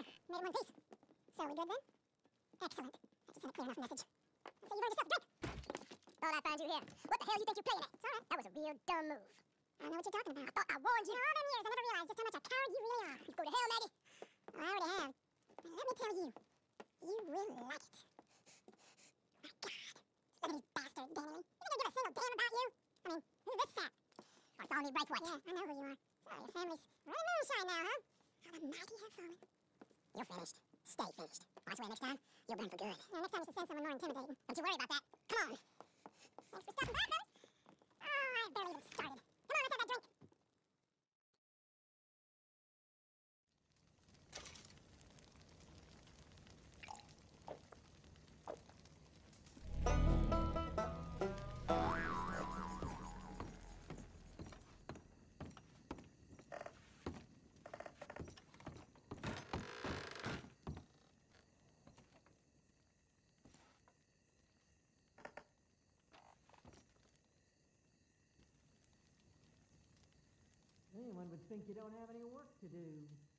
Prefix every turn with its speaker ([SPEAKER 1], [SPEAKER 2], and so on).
[SPEAKER 1] There, made it one piece. So we good then? Excellent. That just sent a clear enough message. So you earned yourself a drink. Thought I'd find you here. What the hell you think you're playing at? It's all right. That was a real dumb move. I don't know what you're talking about. I thought I warned you. In all them years, I never realized just how much a coward you really are. You go to hell, Maggie. Oh, I already have. But let me tell you, you will like it. My God. Look at these bastards, Danny. You think I give a single damn about you? I mean, who's this sap? Oh, follow me, Bright White. Yeah, I know who you are. So your family's running moonshine now, huh? How the mighty have fallen. You're finished. Stay finished. I swear next time, you'll burn for good. No, next time you should send someone more intimidating. Don't you worry about that. Come on. Thanks for stopping by, fellas. Oh, I barely even started. Come on, let's have that drink.
[SPEAKER 2] Anyone would think you don't have any work to do.